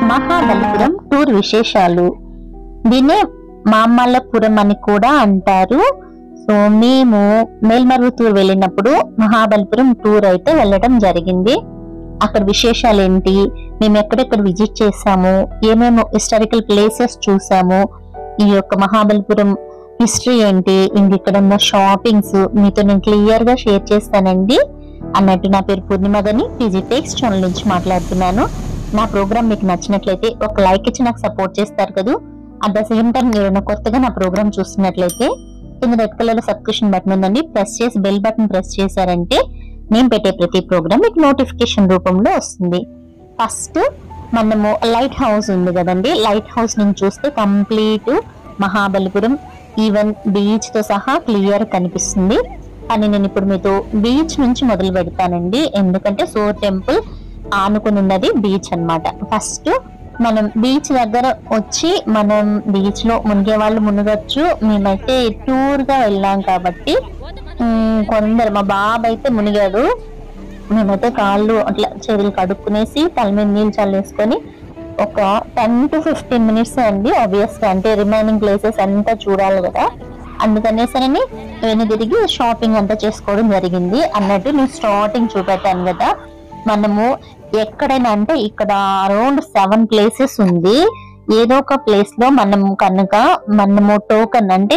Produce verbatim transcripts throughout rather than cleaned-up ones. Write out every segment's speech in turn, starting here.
Mahabalipuram tour విశేషాలు. దీన్నే మామల్లపురం అని కూడా అంటారు. సో మేము మేల్మరువత్తూర్ వెళ్ళినప్పుడు మహాబలిపురం టూర్ అయితే వెళ్ళడం జరిగింది. అక్కడ విశేషాలు ఏంటి, మేము ఎక్కడెక్కడ విజిట్ చేసాము, ఏమేమో హిస్టారికల్ ప్లేసెస్ చూసాము, ఈ యొక్క మహాబలిపురం హిస్టరీ ఏంటి, ఇంక ఇక్కడ ఉన్న షాపింగ్స్ మీతో నేను క్లియర్ గా షేర్ చేస్తానండి. అన్నట్టు నా పేరు పూర్ణిమ గని, పీజీ టెక్స్ ఛానల్ నుంచి మాట్లాడుతున్నాను. నా ప్రోగ్రామ్ మీకు నచ్చినట్లయితే ఒక లైక్ ఇచ్చి నాకు సపోర్ట్ చేస్తారు కదా. అట్ ద సేమ్ టైం మీరు కొత్తగా నా ప్రోగ్రామ్ చూస్తున్నట్లయితే కింద రెడ్ కలర్ సబ్స్క్రిప్షన్ బటన్ ఉందండి, ప్రెస్ చేసి బెల్ బటన్ ప్రెస్ చేశారంటే నేను పెట్టే ప్రతి ప్రోగ్రామ్ మీకు నోటిఫికేషన్ రూపంలో వస్తుంది. ఫస్ట్ మనము లైట్ హౌస్ ఉంది కదండి, లైట్ హౌస్ నుంచి చూస్తే కంప్లీట్ మహాబలిపురం ఈవెన్ బీచ్ తో సహా క్లియర్ కనిపిస్తుంది. కానీ నేను ఇప్పుడు మీతో బీచ్ నుంచి మొదలు పెడతానండి, ఎందుకంటే సోర్ టెంపుల్ ఆనుకుని ఉన్నది బీచ్ అన్నమాట. ఫస్ట్ మనం బీచ్ దగ్గర వచ్చి మనం బీచ్ లో మునిగే వాళ్ళు మునగొచ్చు. మేమైతే టూర్ గా వెళ్ళాం కాబట్టి కొందరు, మా బాబు అయితే మునిగాడు. మేమైతే కాళ్ళు అట్లా చెరువులు కడుక్కునేసి తల మీద నీళ్ళు చల్లేసుకొని ఒక టెన్ టు ఫిఫ్టీన్ మినిట్స్ అండి. ఆబ్వియస్ గా అంటే రిమైనింగ్ ప్లేసెస్ అంతా చూడాలి కదా, అందుకనేసరని వెను తిరిగి షాపింగ్ అంతా చేసుకోవడం జరిగింది. అన్నట్టు నేను స్టార్టింగ్ చూపెట్టాను కదా, మనము ఎక్కడైనా అంటే ఇక్కడ అరౌండ్ సెవెన్ ప్లేసెస్ ఉంది. ఏదో ఒక ప్లేస్ లో మనం కనుక మనము టోకన్ అంటే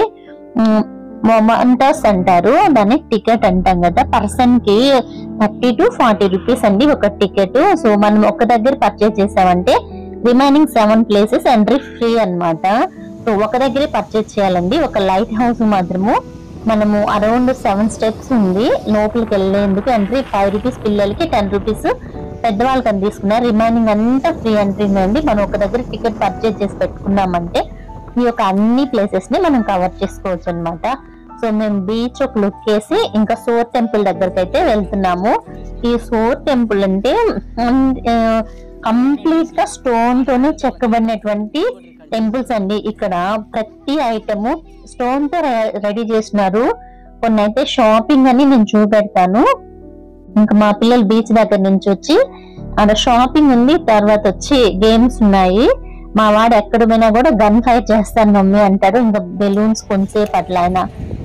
మొమెంటస్ అంటారు, దాన్ని టికెట్ అంటాం కదా, పర్సన్ కి థర్టీ టు ఫార్టీ రూపీస్ అండి ఒక టికెట్. సో మనం ఒక దగ్గర పర్చేస్ చేసామంటే remaining seven places entry free అన్నమాట. సో ఒక దగ్గరే పర్చేస్ చేయాలండి. ఒక లైట్ హౌస్ మాత్రము మనము అరౌండ్ సెవెన్ స్టెప్స్ ఉంది లోపలికి వెళ్ళేందుకు. ఎంట్రీ ఫైవ్ రూపీస్, పిల్లలకి టెన్ రూపీస్, పెద్దవాళ్ళకి అని తీసుకున్నారు. రిమైనింగ్ అంతా ఫ్రీ ఎంట్రీ అండి. మనం ఒక దగ్గర టికెట్ పర్చేస్ చేసి పెట్టుకున్నామంటే ఈ యొక్క అన్ని ప్లేసెస్ ని మనం కవర్ చేసుకోవచ్చు అనమాట. సో మేము బీచ్ ఒక లుక్ వేసి ఇంకా సోర్ టెంపుల్ దగ్గరికి అయితే వెళ్తున్నాము. ఈ సోర్ టెంపుల్ అంటే కంప్లీట్ గా స్టోన్ తోనే చెక్కబడినటువంటి టెంపుల్స్ అండి. ఇక్కడ ప్రతి ఐటమ్ స్టోన్ తో రెడీ చేసినారు. కొన్ని అయితే షాపింగ్ అని నేను చూపెడతాను. ఇంకా మా పిల్లలు బీచ్ దగ్గర నుంచి వచ్చి అక్కడ షాపింగ్ ఉంది, తర్వాత వచ్చి గేమ్స్ ఉన్నాయి. మా వాడు ఎక్కడ పోయినా కూడా గన్ ఫైర్ చేస్తాను మమ్మీ అంటాడు. ఇంకా బెలూన్స్ కొంతసేపు అట్లా ఆయన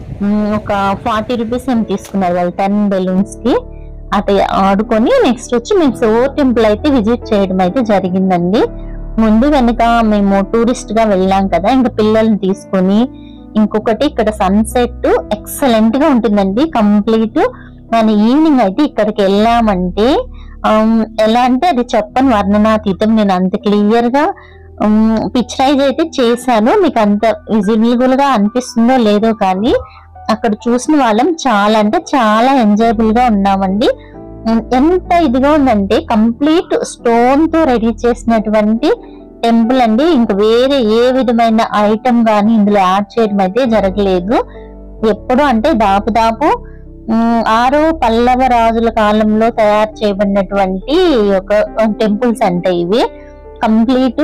ఒక ఫార్టీ రూపీస్ ఏమి తీసుకున్నారు వాళ్ళు టెన్ బెలూన్స్ కి. అటు ఆడుకొని నెక్స్ట్ వచ్చి మేము సోర్ టెంపుల్ అయితే విజిట్ చేయడం అయితే జరిగిందండి. ముందు వెనుక మేము టూరిస్ట్ గా వెళ్ళాం కదా, ఇంకా పిల్లల్ని తీసుకొని. ఇంకొకటి ఇక్కడ సన్సెట్ ఎక్సలెంట్ గా ఉంటుందండి కంప్లీట్. మన ఈవినింగ్ అయితే ఇక్కడికి వెళ్ళామంటే ఎలా అంటే అది చెప్పని వర్ణనాతీతం. నేను అంత క్లియర్ గా పిక్చరైజ్ అయితే చేశాను, మీకు అంత విజిబుల్ గా అనిపిస్తుందో లేదో కానీ అక్కడ చూసిన వాళ్ళం చాలా అంటే చాలా ఎంజాయబుల్ గా ఉన్నామండి. ఎంత ఇదిగా ఉందంటే కంప్లీట్ స్టోన్ తో రెడీ చేసినటువంటి టెంపుల్ అండి. ఇంకా వేరే ఏ విధమైన ఐటమ్ గానీ ఇందులో యాడ్ చేయడం అయితే జరగలేదు. ఎప్పుడు అంటే దాపుదాపు ఆరో పల్లవ రాజుల కాలంలో తయారు చేయబడినటువంటి ఒక టెంపుల్స్ అంటే ఇవి. కంప్లీట్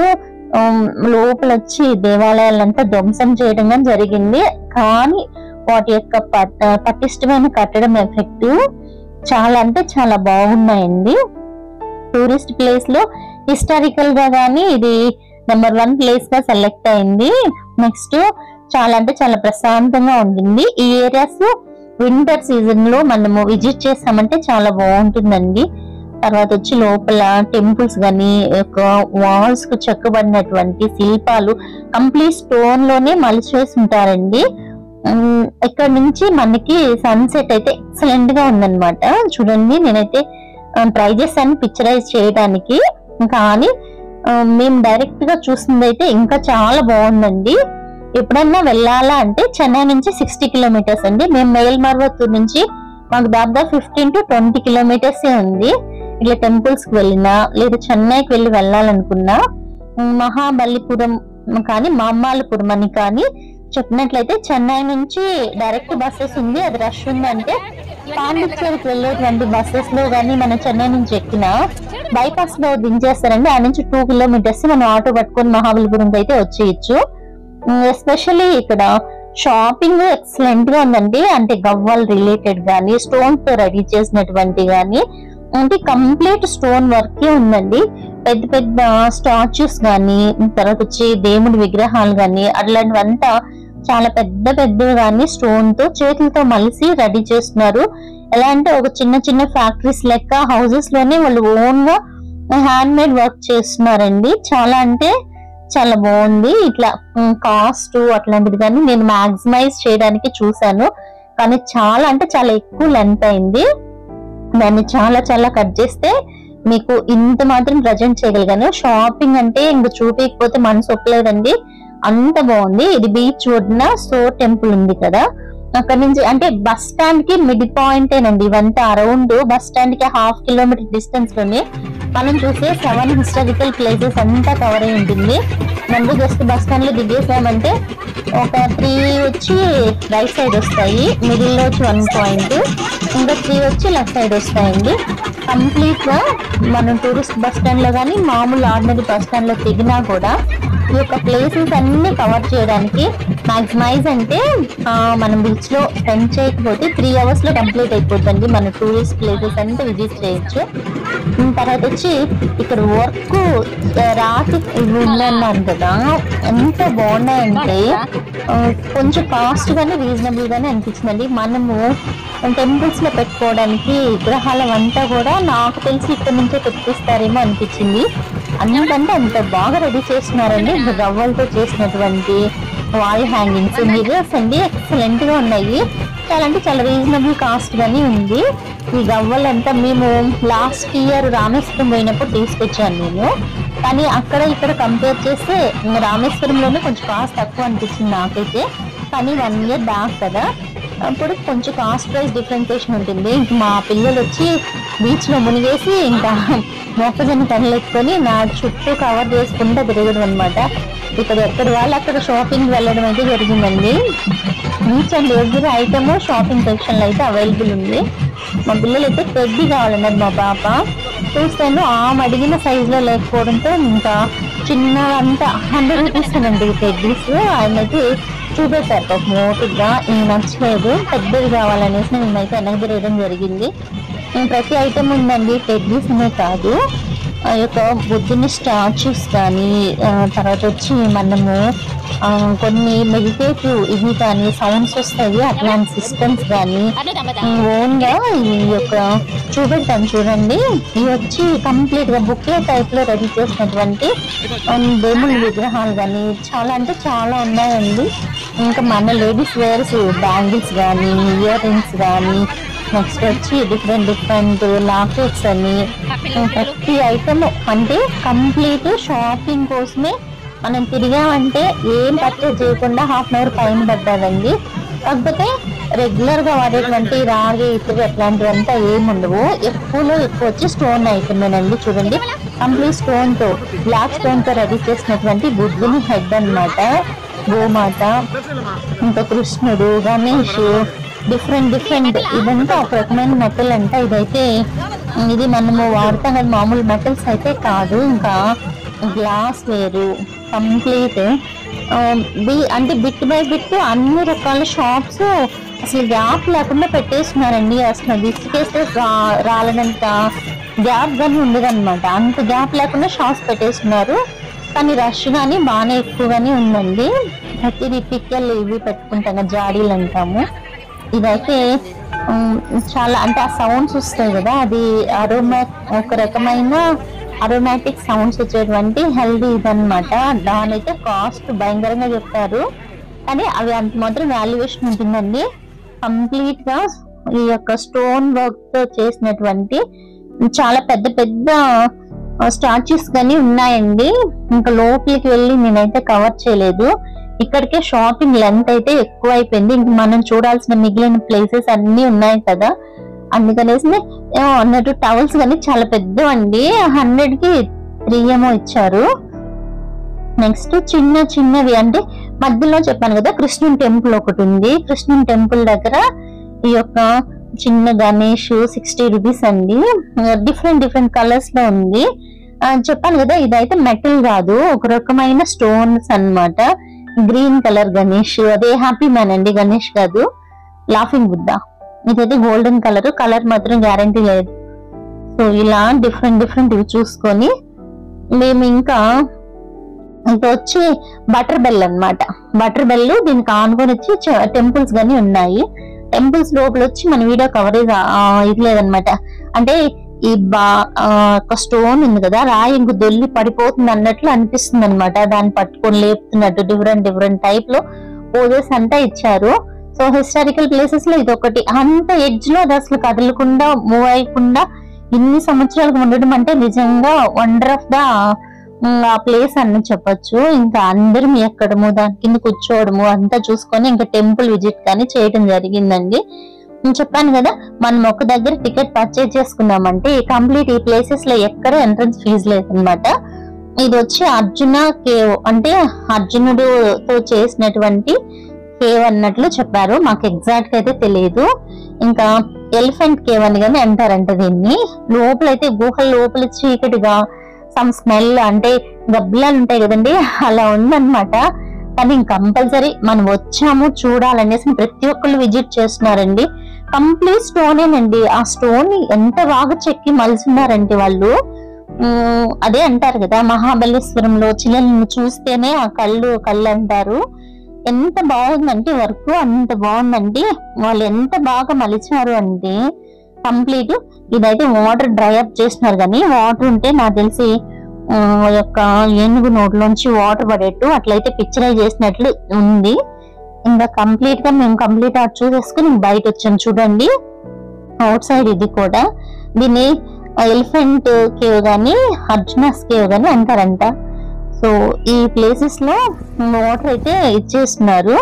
లోపల వచ్చి దేవాలయాలంతా ధ్వంసం చేయడం కానీ జరిగింది. కానీ వాటి యొక్క పటిష్టమైన కట్టడం ఎఫెక్ట్ చాలా అంటే చాలా బాగున్నాయండి. టూరిస్ట్ ప్లేస్ లో హిస్టారికల్ గా గానీ ఇది నెంబర్ వన్ ప్లేస్ గా సెలెక్ట్ అయింది. నెక్స్ట్ చాలా అంటే చాలా ప్రశాంతంగా ఉంటుంది. ఈ ఏరియాస్ వింటర్ సీజన్ లో మనము విజిట్ చేసామంటే చాలా బాగుంటుందండి. తర్వాత వచ్చి లోపల టెంపుల్స్ గానీ వాల్స్ కు చెక్కబడినటువంటి శిల్పాలు కంప్లీట్ స్టోన్ లోనే మలిచేసి ఉంటారండి. ఇక్కడ నుంచి మనకి సన్సెట్ అయితే ఎక్సలెంట్ గా ఉందన్నమాట. చూడండి, నేనైతే ట్రై చేశాను పిక్చరైజ్ చేయడానికి, కానీ మేము డైరెక్ట్ గా చూసింది అయితే ఇంకా చాలా బాగుందండి. ఎప్పుడన్నా వెళ్ళాలా అంటే చెన్నై నుంచి సిక్స్టీ కిలోమీటర్స్ అండి. మేము మేల్మరువత్తూర్ నుంచి మాకు దాదాపు ఫిఫ్టీన్ టు ట్వంటీ కిలోమీటర్స్ ఉంది. ఇట్లా టెంపుల్స్ కి వెళ్ళినా లేదా చెన్నైకి వెళ్ళి వెళ్ళాలనుకున్నా మహాబలిపురం కానీ మామల్లపురం అని కానీ చెప్పినట్లయితే చెన్నై నుంచి డైరెక్ట్ బస్సెస్ ఉంది. అది రష్ ఉందంటే పాండిచ్చేరికి వెళ్ళేటువంటి బస్సెస్ లో కానీ మనం చెన్నై నుంచి ఎక్కినా బైపాస్ లో దించేస్తారండి. ఆ నుంచి టూ కిలోమీటర్స్ మనం ఆటో పట్టుకొని మహాబలిపురంకి అయితే వచ్చేయచ్చు. ఎస్పెషల్లీ ఇక్కడ షాపింగ్ ఎక్సలెంట్ గా ఉందండి. అంటే గవ్వల్ రిలేటెడ్ గానీ, స్టోన్స్ తో రెడీ చేసినటువంటి గానీ, అంటే కంప్లీట్ స్టోన్ వర్క్ ఉందండి. పెద్ద పెద్ద స్టాచ్యూస్ గానీ, తర్వాత వచ్చి దేవుడి విగ్రహాలు గానీ అట్లాంటివంతా చాలా పెద్ద పెద్దవి గానీ స్టోన్ తో చేతులతో మలిసి రెడీ చేస్తున్నారు. ఎలా అంటే ఒక చిన్న చిన్న ఫ్యాక్టరీస్ లెక్క హౌసెస్ లోనే వాళ్ళు ఓన్ గా హ్యాండ్ మేడ్ వర్క్ చేస్తున్నారండి. చాలా అంటే చాలా బాగుంది. ఇట్లా కాస్ట్ అట్లాంటిది కానీ నేను మాక్సిమైజ్ చేయడానికి చూసాను, కానీ చాలా అంటే చాలా ఎక్కువ లెంత్ అయింది. దాన్ని చాలా చాలా కట్ చేస్తే మీకు ఇంత మాత్రం ప్రజెంట్ చేయగలిగాను. షాపింగ్ అంటే ఇంక చూపించకపోతే మనసు ఒప్పలేదండి, అంత బాగుంది. ఇది బీచ్ ఒడ్డున సో టెంపుల్ ఉంది కదా, అక్కడ నుంచి అంటే బస్ స్టాండ్ కి మిడ్ పాయింట్ ఏనండి ఇవంతా. అరౌండ్ బస్ స్టాండ్ కి హాఫ్ కిలోమీటర్ డిస్టెన్స్ లోనే మనం చూసే సెవెన్ హిస్టారికల్ ప్లేసెస్ అంతా కవర్ అయి ఉంటుంది. మనం జస్ట్ బస్ స్టాండ్ లో దిగేసామంటే ఒక త్రీ వచ్చి రైట్ సైడ్ వస్తాయి, మిడిల్ లో వచ్చి వన్ పాయింట్, ఇంకా త్రీ వచ్చి లెఫ్ట్ సైడ్ వస్తాయండి. కంప్లీట్ గా మనం టూరిస్ట్ బస్ స్టాండ్ లో కానీ మామూలు ఆర్డినరీ బస్ స్టాండ్ లో దిగినా కూడా ఈ యొక్క ప్లేసెస్ అన్ని కవర్ చేయడానికి మాక్సిమైజ్ అంటే మనం బీచ్ లో స్పెండ్ చేయకపోతే త్రీ అవర్స్ లో కంప్లీట్ అయిపోతుంది. మన టూరిస్ట్ ప్లేసెస్ అంతా విజిట్ చేయొచ్చు. తర్వాత వచ్చి ఇక్కడ వర్క్ రాతి ఉందన్నాను కదా, ఎంత బాగున్నాయంటే కొంచెం కాస్ట్ గానే రీజనబుల్ గానే అనిపించిందండి. మనము టెంపుల్స్ లో పెట్టుకోవడానికి విగ్రహాల వంట కూడా నాకు తెలిసి ఇక్కడ నుంచే తెప్పిస్తారేమో అనిపించింది. అంతంటే అంత బాగా రెడీ చేస్తున్నారండి. గవ్వలతో చేసినటువంటి వాల్ హ్యాంగింగ్స్ మిర్రర్స్ అండి ఎక్సలెంట్ గా ఉన్నాయి. చాలా అంటే చాలా రీజనబుల్ కాస్ట్ గానీ ఉంది. ఈ గవ్వలంతా మేము లాస్ట్ ఇయర్ రామేశ్వరం పోయినప్పుడు తీసుకొచ్చాను నేను, కానీ అక్కడ ఇక్కడ కంపేర్ చేస్తే రామేశ్వరంలోనే కొంచెం కాస్ట్ తక్కువ అనిపించింది నాకైతే. కానీ వన్ ఇయర్ బ్యాక్ కదా, అప్పుడు కొంచెం కాస్ట్ ప్రైస్ డిఫరెన్సియేషన్ ఉంటుంది. ఇంక మా పిల్లలు వచ్చి బీచ్ లో మునిగేసి ఇంకా మొక్కజొన్న కళ్ళు ఎత్తుకొని నా చుట్టూ కవర్ చేసుకుంటూ తిరగడం అనమాట. ఇక్కడ ఎక్కడ వాళ్ళు అక్కడ షాపింగ్ వెళ్ళడం అయితే జరిగిందండి. Beach and every item shopping section లో అయితే అవైలబుల్ ఉంది. మా పిల్లలు అయితే టెడ్డీ కావాలన్నారు మా పాప. చూస్తాను ఆమె అడిగిన సైజ్ లో లేకపోవడంతో ఇంకా చిన్న అంతా హండ్రెడ్ రూపీస్ అనండి టెడ్డీస్. ఆయన అయితే చూపెట్టారు ఒక మోటుగా, ఇంక నచ్చలేదు, పెద్దది కావాలనేసి నేనైతే వెనక్కి తిరగడం జరిగింది. ప్రతి ఐటమ్ ఉందండి, టెడ్డీస్ అనే కాదు, ఆ యొక్క బుద్ధుని స్టాచ్యూస్ కానీ, తర్వాత వచ్చి మనము కొన్ని మెడిటేటివ్ ఇవి కానీ సౌండ్స్ వస్తాయి అట్లాంటి సిస్టమ్స్ కానీ ఓన్ గా ఈ యొక్క చూపెడతాను చూడండి. ఇవి వచ్చి కంప్లీట్ గా బుక్కే టైప్ లో రెడీ చేసినటువంటి దేవుళ్ళ విగ్రహాలు కానీ చాలా అంటే చాలా ఉన్నాయండి. ఇంకా మన లేడీస్ వేర్స్ బ్యాంగిల్స్ కానీ ఇయర్ రింగ్స్ కానీ, నెక్స్ట్ వచ్చి డిఫరెంట్ డిఫరెంట్ లాకెట్స్ అని ప్రతి ఐటమ్ అంటే కంప్లీట్ షాపింగ్ కోసమే మనం తిరిగామంటే ఏం పర్చేజ్ చేయకుండా హాఫ్ అన్ అవర్ పైన పడ్డాదండి. కాకపోతే రెగ్యులర్ గా వాడేటువంటి రాగి ఇతరు అట్లాంటివంతా ఏమి ఉండవు. ఎక్కువలో ఎక్కువ వచ్చి స్టోన్ ఐటమేనండి. చూడండి కంప్లీట్ స్టోన్ తో బ్లాక్ స్టోన్ తో రెడీ చేసినటువంటి బుద్ధుని హెడ్ అన్నమాట, గోమాత, ఇంకా కృష్ణుడు, గణేష్, డిఫరెంట్ డిఫరెంట్ ఇదంతా ఒక రకమైన మెటల్ అంట. ఇదైతే ఇది మనము వాడతాం కదా మామూలు మెటల్స్ అయితే కాదు, ఇంకా గ్లాస్ వేరు కంప్లీట్ బి అంటే బిట్ బై బిట్ అన్ని రకాల షాప్స్ అసలు గ్యాప్ లేకుండా పెట్టేస్తున్నారండి. అసలు విసికేస్తే రా రాలనంత గ్యాప్ కానీ ఉండదన్నమాట, అంత గ్యాప్ లేకుండా షాప్స్ పెట్టేస్తున్నారు. కానీ రష్ కానీ బాగానే ఎక్కువగానే ఉందండి. ప్రతిదీ పిక్కలు ఇవి పెట్టుకుంటాం కదా, జాడీలు అంటాము. ఇదైతే చాలా అంటే ఆ సౌండ్స్ వస్తాయి కదా, అది అరోమా ఒక రకమైన అరోమాటిక్ సౌండ్స్ వచ్చేటువంటి హెల్దీ ఇదన్నమాట. దానైతే కాస్ట్ భయంకరంగా చెప్పారు, కానీ అవి అంత మాత్రం వాల్యుయేషన్ ఉంటుందండి. కంప్లీట్ గా ఈ యొక్క స్టోన్ వర్క్ తో చేసినటువంటి చాలా పెద్ద పెద్ద స్టాచ్యూస్ కానీ ఉన్నాయండి. ఇంకా లోపలికి వెళ్ళి నేనైతే కవర్ చేయలేదు, ఇక్కడికే షాపింగ్ లెంత్ అయితే ఎక్కువ అయిపోయింది. ఇంక మనం చూడాల్సిన మిగిలిన ప్లేసెస్ అన్ని ఉన్నాయి కదా, అందుకనేసి అన్నట్టు టవల్స్ కానీ చాలా పెద్దవండి, హండ్రెడ్ కి త్రీ ఏమో ఇచ్చారు. నెక్స్ట్ చిన్న చిన్నవి అంటే మధ్యలో చెప్పాను కదా కృష్ణుని టెంపుల్ ఒకటి ఉంది. కృష్ణుని టెంపుల్ దగ్గర ఈ యొక్క చిన్న గణేష్ సిక్స్టీ రూపీస్ అండి, డిఫరెంట్ డిఫరెంట్ కలర్స్ లో ఉంది. చెప్పాను కదా ఇదైతే మెటల్ కాదు, ఒక రకమైన స్టోన్స్ అన్నమాట. గ్రీన్ కలర్ గణేష్, అదే హ్యాపీ మ్యాన్ అండి, గణేష్ కాదు, లాఫింగ్ బుద్ధ. ఇదైతే గోల్డెన్ కలర్, కలర్ మాత్రం గ్యారంటీ లేదు. సో ఇలా డిఫరెంట్ డిఫరెంట్ ఇవి చూసుకొని మేము ఇంకా ఇంకా వచ్చి బటర్ బెల్ అన్నమాట. బటర్ బెల్ దీనికి ఆనుకొని వచ్చి టెంపుల్స్ గానీ ఉన్నాయి. టెంపుల్స్ లోపల వచ్చి మన వీడియో కవరేజ్ ఇది లేదనమాట. అంటే ఈ బా ఒక స్టోన్ ఉంది కదా, రాయి ఇంక దొల్లి పడిపోతుంది అన్నట్లు అనిపిస్తుంది అనమాట. దాన్ని పట్టుకొని లేపుతున్నట్టు డిఫరెంట్ డిఫరెంట్ టైప్ లో పోజెస్ అంతా ఇచ్చారు. సో హిస్టారికల్ ప్లేసెస్ లో ఇది ఒకటి. అంత ఎడ్జ్ లో అది అసలు కదలకుండా మూవ్ అయ్యకుండా ఇన్ని సంవత్సరాలకు ఉండడం అంటే నిజంగా వండర్ ఆఫ్ ద ఆ ప్లేస్ అని చెప్పొచ్చు. ఇంకా అందరం ఎక్కడము దాని కింద కూర్చోవడము అంతా చూసుకొని ఇంకా టెంపుల్ విజిట్ కానీ చేయడం జరిగిందండి. నేను చెప్పాను కదా, మనం ఒక దగ్గర టికెట్ పర్చేజ్ చేసుకున్నామంటే కంప్లీట్ ఈ ప్లేసెస్ లో ఎక్కడ ఎంట్రన్స్ ఫీజు లేదనమాట. ఇది వచ్చి అర్జున కేవ్, అంటే అర్జునుడుతో చేసినటువంటి కేవ్ అన్నట్లు చెప్పారు. మాకు ఎగ్జాక్ట్ గా అయితే తెలియదు. ఇంకా ఎలిఫెంట్ కేవ్ అని కానీ అంటారంట దీన్ని. లోపలైతే గుహల లోపల చీకటిగా సమ్ స్మెల్, అంటే గబ్బిలాలు ఉంటాయి కదండి, అలా ఉందన్నమాట. కానీ కంపల్సరీ మనం వచ్చాము చూడాలనేసి ప్రతి ఒక్కళ్ళు విజిట్ చేస్తున్నారండి. కంప్లీట్ స్టోనేనండి. ఆ స్టోన్ ఎంత బాగా చెక్కి మలిచున్నారంటే వాళ్ళు. అదే అంటారు కదా, మహాబలేశ్వరంలో చిలలను చూస్తేనే ఆ కళ్ళు కళ్ళు అంటారు. ఎంత బాగుందంటే వర్క్, అంత బాగుందండి. వాళ్ళు ఎంత బాగా మలిచారు అంటే కంప్లీట్. ఇదైతే వాటర్ డ్రై అప్ చేస్తున్నారు, కానీ వాటర్ ఉంటే నాకు తెలిసి యొక్క ఏనుగు నోట్లోంచి వాటర్ పడేట్టు అట్లయితే పిక్చరైజ్ చేసినట్లు ఉంది. ఇంకా కంప్లీట్ గా మేము కంప్లీట్ ఆర్ట్ చూసేసుకుని బయట వచ్చాం. చూడండి అవుట్ సైడ్ ఇది కూడా. దీన్ని ఎలిఫెంట్ కేవ్ గానీ అర్జునస్ కేవ్ గానీ అంటారంట. సో ఈ ప్లేసెస్ లో వాటర్ అయితే ఇచ్చేస్తున్నారు.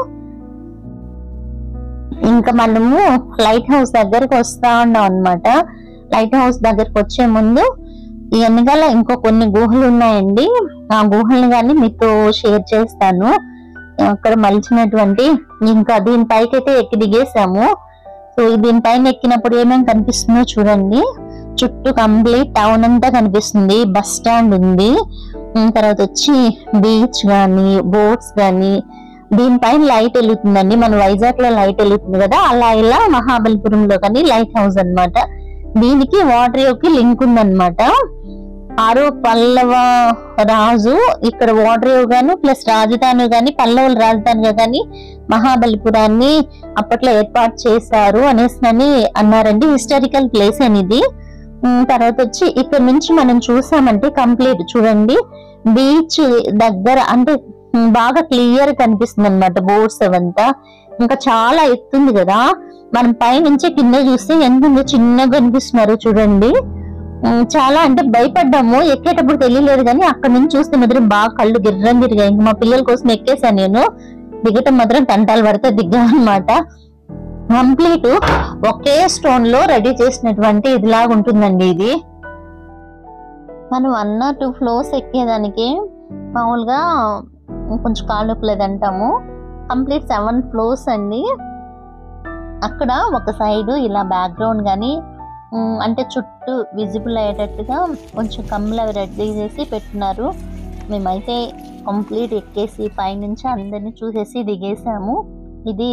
ఇంకా మనము లైట్ హౌస్ దగ్గరకు వస్తా ఉన్నాం అనమాట. లైట్ హౌస్ దగ్గరకు వచ్చే ముందు ఈ వెనకాల ఇంకో కొన్ని గుహలు ఉన్నాయండి. ఆ గుహల్ని కానీ మీతో షేర్ చేస్తాను. అక్కడ మలిచినటువంటి ఇంకా దీనిపైకి అయితే ఎక్కి దిగేసాము. సో దీనిపైన ఎక్కినప్పుడు ఏమేమి కనిపిస్తుందో చూడండి. చుట్టూ కంప్లీట్ టౌన్ అంతా కనిపిస్తుంది. బస్ స్టాండ్ ఉంది, తర్వాత వచ్చి బీచ్ గానీ బోట్స్ గానీ. దీనిపైన లైట్ వెలుగుతుందండి. మన వైజాగ్ లో లైట్ వెలుగుతుంది కదా, అలా ఇలా మహాబలిపురంలో కానీ లైట్ హౌస్ అన్నమాట. దీనికి వాటర్ యొక్క లింక్ ఉందన్నమాట. ఆరో పల్లవ రాజు ఇక్కడ వాటర్ గాను ప్లస్ రాజధాని గాని పల్లవుల రాజధానిగా గాని మహాబలిపురాన్ని అప్పట్లో ఏర్పాటు చేశారు అనేసి అన్నారండి. హిస్టారికల్ ప్లేస్ అనేది. తర్వాత వచ్చి ఇక్కడ నుంచి మనం చూసామంటే కంప్లీట్ చూడండి బీచ్ దగ్గర, అంటే బాగా క్లియర్ కనిపిస్తుంది అనమాట బోర్డ్స్ అవంతా. ఇంకా చాలా ఎత్తుంది కదా, మనం పైనుంచి కింద చూస్తే ఎంత ఉందో చిన్నగా కనిపిస్తున్నారు చూడండి. చాలా అంటే భయపడ్డాము, ఎక్కేటప్పుడు తెలియలేదు కానీ అక్కడ నుంచి చూస్తే మాత్రం బాగా కళ్ళు గిర్రం తిరిగాయి. ఇంకా మా పిల్లల కోసం ఎక్కేసాను నేను. దిగటం మాత్రం తంటాలు పడితే దిగ్గా అనమాట. కంప్లీట్ ఒకే స్టోన్ లో రెడీ చేసినటువంటి ఇదిలాగా ఉంటుందండి ఇది. మనం వన్ ఆర్ టూ ఫ్లోర్స్ ఎక్కేదానికి మామూలుగా కొంచెం కాళ్ళు అంటాము. కంప్లీట్ సెవెన్ ఫ్లోర్స్ అండి. అక్కడ ఒక సైడ్ ఇలా బ్యాక్గ్రౌండ్ కానీ అంటే చుట్టూ విజిబుల్ అయ్యేటట్టుగా కొంచెం కమ్ములు అవి రెడీ చేసి పెట్టినారు. మేమైతే కంప్లీట్ ఎక్కేసి పైనుంచి అందరినీ చూసేసి దిగేసాము. ఇది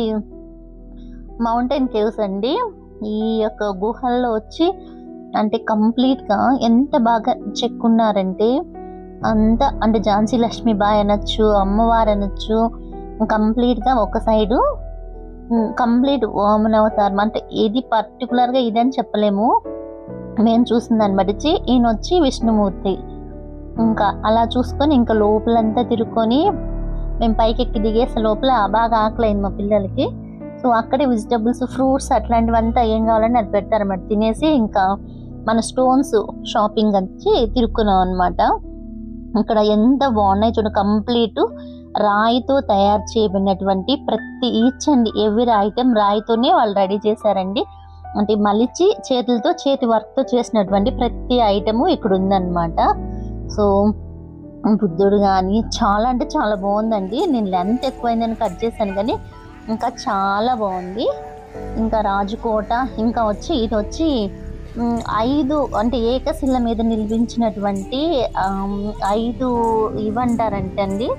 మౌంటైన్ కేవ్స్ అండి. ఈ యొక్క గుహల్లో వచ్చి అంటే కంప్లీట్ గా ఎంత బాగా చెక్కున్నారంటే అంత, అంటే ఝాన్సీ లక్ష్మీబాయి అనొచ్చు, అమ్మవారు అనొచ్చు. కంప్లీట్ గా ఒక సైడు కంప్లీట్ వామన అవతారం, అంటే ఇది పర్టికులర్ గా ఇదని చెప్పలేము. మేము చూసిన దాన్ని బట్టి ఈయన వచ్చి విష్ణుమూర్తి. ఇంకా అలా చూసుకొని ఇంకా లోపలంతా తిరుక్కొని మేము పైకి ఎక్కి దిగేసే లోపల బాగా ఆకలైంది మా పిల్లలకి. సో అక్కడే వెజిటబుల్స్ ఫ్రూట్స్ అట్లాంటివంతా ఏం కావాలని అది పెడతారన్నమాట. తినేసి ఇంకా మన స్టోన్స్ షాపింగ్ వచ్చి తిరుక్కున్నాం అనమాట. ఇక్కడ ఎంత బాగున్నాయి చూడ, కంప్లీట్ రాయితో తయారు చేయబడినటువంటి ప్రతి ఈచ్ అండ్ ఎవ్రీ ఐటెం రాయితోనే వాళ్ళు రెడీ చేశారండి. అంటే మలిచి చేతులతో చేతి వర్క్తో చేసినటువంటి ప్రతి ఐటము ఇక్కడ ఉందన్నమాట. సో బుద్ధుడు కానీ చాలా అంటే చాలా బాగుందండి. నేను లెంత్ ఎక్కువైందని కట్ చేశాను కానీ ఇంకా చాలా బాగుంది. ఇంకా రాజకోట, ఇంకా వచ్చి ఇది వచ్చి ఐదు అంటే ఏకశిల మీద నిర్మించినటువంటి ఐదు ఇవంటారంటే అండి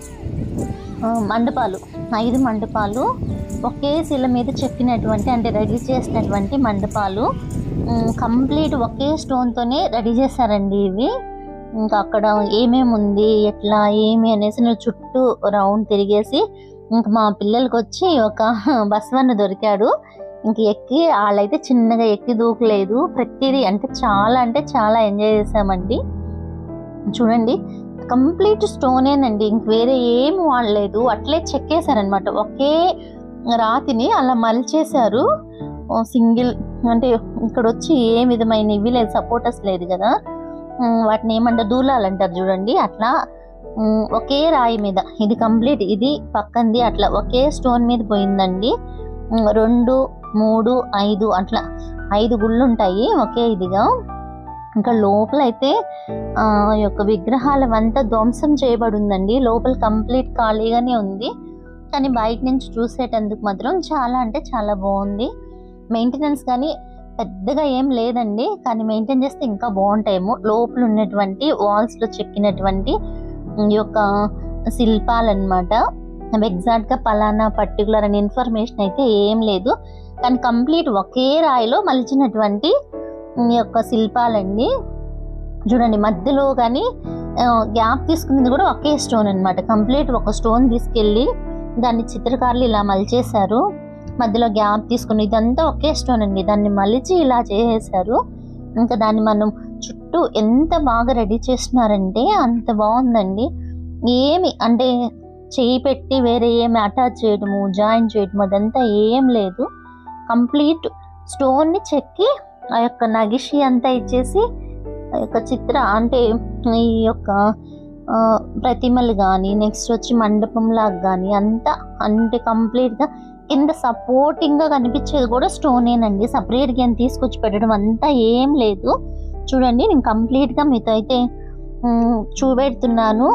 మండపాలు, ఐదు మండపాలు ఒకే శిల మీద చెక్కినటువంటి అంటే రెడీ చేసినటువంటి మండపాలు. కంప్లీట్ ఒకే స్టోన్తోనే రెడీ చేశారండి ఇవి. ఇంకా అక్కడ ఏమేమి ఉంది ఎట్లా ఏమి అనేసి నేను చుట్టూ రౌండ్ తిరిగేసి ఇంక మా పిల్లలకి వచ్చి ఒక బస్వన్న దొరికాడు. ఇంక ఎక్కి వాళ్ళైతే చిన్నగా ఎక్కి దూకలేదు. ప్రతిదీ అంటే చాలా అంటే చాలా ఎంజాయ్ చేసామండి. చూడండి కంప్లీట్ స్టోనేనండి, ఇంక వేరే ఏమి వాడలేదు. అట్లే చెక్కేశారనమాట. ఒకే రాతిని అలా మలిచేశారు. సింగిల్ అంటే ఇక్కడ వచ్చి ఏ విధమైన ఇవి లేదు, సపోర్టర్స్ లేదు కదా, వాటిని ఏమంటారు దూలాలు అంటారు చూడండి. అట్లా ఒకే రాయి మీద ఇది కంప్లీట్, ఇది పక్కంది అట్లా ఒకే స్టోన్ మీద పోయిందండి. రెండు మూడు ఐదు అట్లా ఐదు గుళ్ళు ఉంటాయి ఒకే ఇదిగా. ఇంకా లోపలైతే ఆ యొక్క విగ్రహాలవంతా ధ్వంసం చేయబడి ఉందండి. లోపల కంప్లీట్ ఖాళీగానే ఉంది, కానీ బయట నుంచి చూసేటందుకు మాత్రం చాలా అంటే చాలా బాగుంది. మెయింటెనెన్స్ కానీ పెద్దగా ఏం లేదండి, కానీ మెయింటైన్ చేస్తే ఇంకా బాగుంటాయేమో. లోపల ఉన్నటువంటి వాల్స్లో చెక్కినటువంటి ఈ యొక్క శిల్పాలు అనమాట. ఎగ్జాక్ట్గా పలానా పర్టికులర్ అనే ఇన్ఫర్మేషన్ అయితే ఏం లేదు, కానీ కంప్లీట్ ఒకే రాయిలో మలిచినటువంటి ఈ యొక్క శిల్పాలండి. చూడండి మధ్యలో కానీ గ్యాప్ తీసుకునేది కూడా ఒకే స్టోన్ అనమాట. కంప్లీట్ ఒక స్టోన్ తీసుకెళ్ళి దాన్ని చిత్రకారులు ఇలా మలిచేశారు. మధ్యలో గ్యాప్ తీసుకుని ఇదంతా ఒకే స్టోన్ అండి, దాన్ని మలిచి ఇలా చేసేసారు. ఇంకా దాన్ని మనం చుట్టూ ఎంత బాగా రెడీ చేస్తున్నారంటే అంత బాగుందండి. ఏమి అంటే చేయి పెట్టి వేరే ఏమి అటాచ్ చేయడము జాయిన్ చేయడము అదంతా ఏం లేదు. కంప్లీట్ స్టోన్ని చెక్కి ఆ యొక్క నగిషి అంతా ఇచ్చేసి ఆ యొక్క చిత్ర అంటే ఈ యొక్క ప్రతిమలు కానీ నెక్స్ట్ వచ్చి మండపంలాగా కానీ అంతా అంటే కంప్లీట్గా కింద సపోర్టింగ్గా కనిపించేది కూడా స్టోనేనండి. సపరేట్గా ఏం తీసుకొచ్చి పెట్టడం అంతా ఏం లేదు. చూడండి నేను కంప్లీట్గా మీతో అయితే చూపెడుతున్నాను.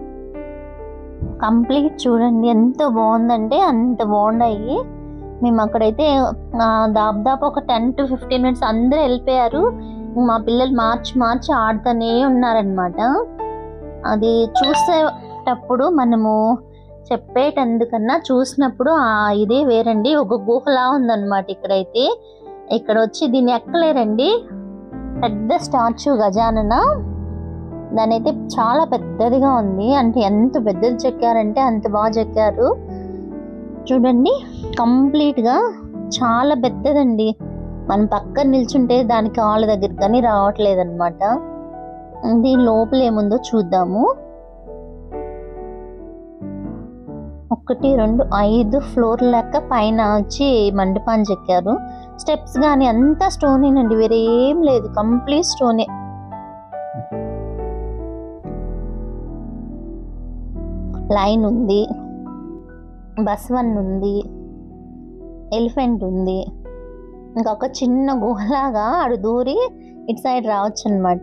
కంప్లీట్ చూడండి ఎంత బాగుందంటే అంత బాగున్నాయి. మేము అక్కడైతే దాదాపు ఒక టెన్ టు ఫిఫ్టీన్ మినిట్స్ అందరూ వెళ్ళిపోయారు. మా పిల్లలు మార్చి మార్చి ఆడుతూనే ఉన్నారనమాట. అది చూసేటప్పుడు మనము చెప్పేటందుకన్నా చూసినప్పుడు ఆ ఇదే వేరండి. ఒక గుహలా ఉందన్నమాట ఇక్కడైతే. ఇక్కడ వచ్చి దీన్ని ఎక్కలేరండి. పెద్ద స్టాచ్యూ గజానన, దాని అయితే చాలా పెద్దదిగా ఉంది. అంటే ఎంత పెద్దది చెక్కారంటే అంత బాగా చెక్కారు. చూడండి కంప్లీట్గా చాలా పెద్దదండి. మనం పక్కన నిల్చుంటే దాని కాళ్ళ దగ్గర కానీ రావట్లేదు అనమాట. దీని లోపల ఏముందో చూద్దాము. ఒకటి రెండు ఐదు ఫ్లోర్ లెక్క పైన వచ్చి మండపాన్ని చెక్కారు. స్టెప్స్ కానీ అంతా స్టోనేనండి, వేరే ఏం లేదు, కంప్లీట్ స్టోనే. లైన్ ఉంది, బస్వన్ ఉంది, ఎలిఫెంట్ ఉంది, ఇంకొక చిన్న గుహలాగా అడు దూరి ఇటు సైడ్ రావచ్చు అనమాట.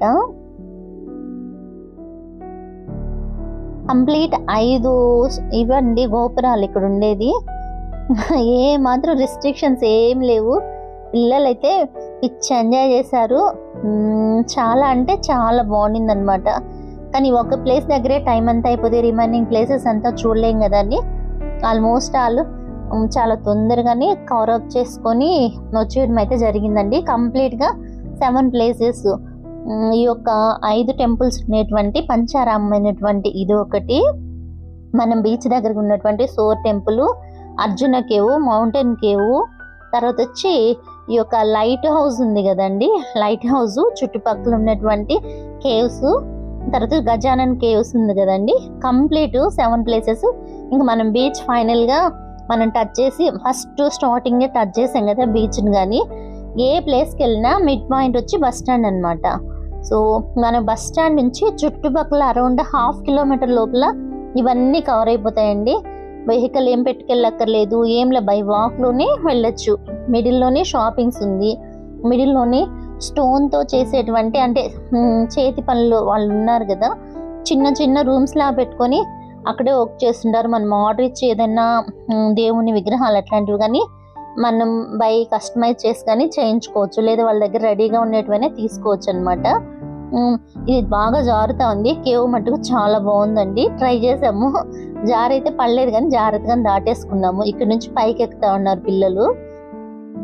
కంప్లీట్ ఐదు ఇవ్వండి గోపురాలు ఇక్కడ ఉండేది. ఏ మాత్రం రిస్ట్రిక్షన్స్ ఏం లేవు. పిల్లలైతే పిచ్చి ఎంజాయ్ చేశారు. చాలా అంటే చాలా బాగుండింది అనమాట. కానీ ఒక ప్లేస్ దగ్గరే టైం అంతా అయిపోతే రిమైనింగ్ ప్లేసెస్ అంతా చూడలేం కదా అని ఆల్మోస్ట్ ఆల్ చాలా తొందరగానే కవర్ అప్ చేసుకొని వచ్చేయడం అయితే జరిగిందండి. కంప్లీట్గా సెవెన్ ప్లేసెస్ ఈ యొక్క ఐదు టెంపుల్స్ ఉన్నటువంటి పంచారామైనటువంటి ఇది ఒకటి, మనం బీచ్ దగ్గర ఉన్నటువంటి shore temple, Arjuna cave, mountain cave, తర్వాత వచ్చి ఈ యొక్క లైట్ హౌస్ ఉంది కదండి, లైట్ హౌస్ చుట్టుపక్కల ఉన్నటువంటి కేవ్స్, తర్వాత గజానన్ కేవ్స్ ఉంది కదండి. Complete seven places. ఇంకా మనం బీచ్ ఫైనల్గా మనం టచ్ చేసి ఫస్ట్ స్టార్టింగే టచ్ చేసాం కదా బీచ్ని. కానీ ఏ ప్లేస్కి వెళ్ళినా మిడ్ పాయింట్ వచ్చి బస్ స్టాండ్ అనమాట. సో మన బస్ స్టాండ్ నుంచి చుట్టుపక్కల అరౌండ్ హాఫ్ కిలోమీటర్ లోపల ఇవన్నీ కవర్ అయిపోతాయండి. వెహికల్ ఏం పెట్టుకెళ్ళక్కర్లేదు, ఏంలే బై వాక్లోనే వెళ్ళొచ్చు. మిడిల్లోనే షాపింగ్స్ ఉంది, మిడిల్లోనే స్టోన్తో చేసేటువంటి అంటే చేతి పనులు వాళ్ళు ఉన్నారు కదా, చిన్న చిన్న రూమ్స్ లా పెట్టుకొని అక్కడే వర్క్ చేస్తుంటారు. మనం ఆర్డర్ ఇచ్చి ఏదైనా దేవుని విగ్రహాలు అట్లాంటివి కానీ మనం బై కస్టమైజ్ చేసి కానీ చేయించుకోవచ్చు, లేదా వాళ్ళ దగ్గర రెడీగా ఉండేటివైనా తీసుకోవచ్చు అనమాట. ఇది బాగా జారుతా ఉంది. కేవ్ మట్టుకు చాలా బాగుందండి, ట్రై చేసాము. జారైతే పడలేదు కానీ జాగ్రత్తగా దాటేసుకున్నాము. ఇక్కడ నుంచి పైకి ఎక్కుతా ఉన్నారు పిల్లలు.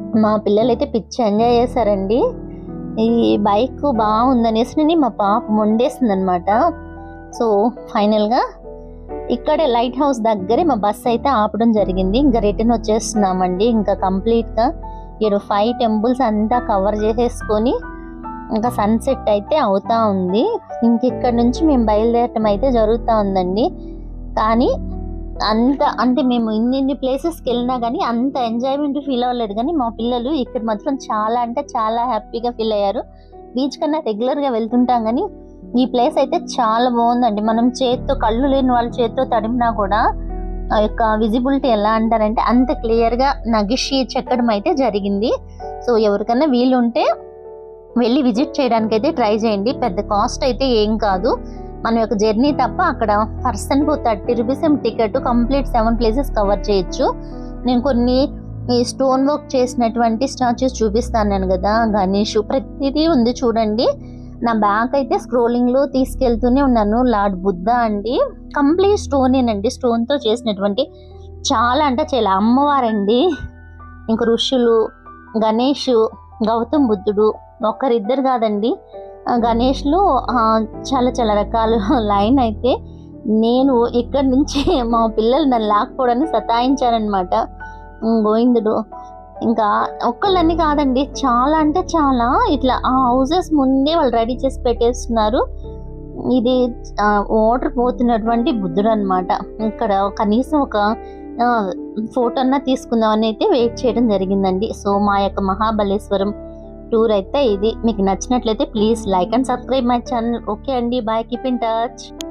మా పిల్లలు అయితే పిచ్చి ఎంజాయ్ చేశారండి. ఈ బైక్ బాగుందనేసి నేను మా పాప మొండేస్తుంది అనమాట. సో ఫైనల్గా ఇక్కడే లైట్ హౌస్ దగ్గరే మా బస్ అయితే ఆపడం జరిగింది. ఇంకా రిటర్న్ వచ్చేస్తున్నామండి. ఇంకా కంప్లీట్గా ఏడు ఫైవ్ టెంపుల్స్ అంతా కవర్ చేసేసుకొని ఇంకా సన్సెట్ అయితే అవుతా ఉంది. ఇంక ఇక్కడ నుంచి మేము బయలుదేరటం అయితే జరుగుతూ ఉందండి. కానీ అంత అంటే మేము ఇన్ని ఇన్ని ప్లేసెస్కి వెళ్ళినా కానీ అంత ఎంజాయ్మెంట్ ఫీల్ అవ్వలేదు. కానీ మా పిల్లలు ఇక్కడ మాత్రం చాలా అంటే చాలా హ్యాపీగా ఫీల్ అయ్యారు. బీచ్ కన్నా రెగ్యులర్గా వెళ్తుంటాం కానీ ఈ ప్లేస్ అయితే చాలా బాగుందండి. మనం చేత్తో కళ్ళు లేని వాళ్ళ చేత్తో తడిమినా కూడా ఆ యొక్క విజిబిలిటీ ఎలా అంటారంటే అంత క్లియర్గా నగిషి చెక్కడం అయితే జరిగింది. సో ఎవరికైనా వీలుంటే వెళ్ళి విజిట్ చేయడానికి అయితే ట్రై చేయండి. పెద్ద కాస్ట్ అయితే ఏం కాదు. మన యొక్క జర్నీ తప్ప అక్కడ పర్సన్కు థర్టీ రూపీస్ ఏం ticket complete seven places cover చేయొచ్చు. నేను కొన్ని ఈ స్టోన్ వర్క్ చేసినటువంటి స్టాచ్యూస్ చూపిస్తాను నేను కదా, గణేష్ ప్రతిదీ ఉంది చూడండి. నా బ్యాగ్ అయితే స్క్రోలింగ్లో తీసుకెళ్తూనే ఉన్నాను. లార్డ్ బుద్ధ అండి, కంప్లీట్ స్టోనేనండి, స్టోన్తో చేసినటువంటి చాలా అంటే చాలా అమ్మవారండి. ఇంక ఋషులు, గణేష్, గౌతమ్ బుద్ధుడు ఒకరిద్దరు కాదండి, గణేష్లో చాలా చాలా రకాల లైన్ అయితే నేను ఇక్కడి నుంచి మా పిల్లలు నన్ను లాక్కోవడానికి సతాయించారనమాట. గోవిందుడు ఇంకా ఒక్కళ్ళని కాదండి, చాలా అంటే చాలా ఇట్లా ఆ హౌసెస్ ముందే వాళ్ళు రెడీ చేసి పెట్టేస్తున్నారు. ఇది వాటర్ పోతున్నటువంటి బుద్ధుడు అనమాట. ఇక్కడ కనీసం ఒక ఫోటో అన్నా తీసుకుందామని అయితే వెయిట్ చేయడం జరిగిందండి. సో మా యొక్క మహాబలేశ్వరం టూర్ అయితే ఇది. మీకు నచ్చినట్లయితే please like and subscribe my channel. Okay అండి, బాయ్, కీప్ ఇన్ టచ్.